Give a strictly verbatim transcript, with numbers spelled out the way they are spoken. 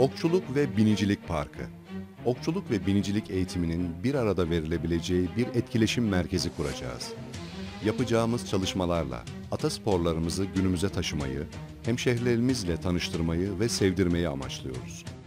Okçuluk ve Binicilik Parkı. Okçuluk ve binicilik eğitiminin bir arada verilebileceği bir etkileşim merkezi kuracağız. Yapacağımız çalışmalarla atasporlarımızı günümüze taşımayı, hemşehrilerimizle tanıştırmayı ve sevdirmeyi amaçlıyoruz.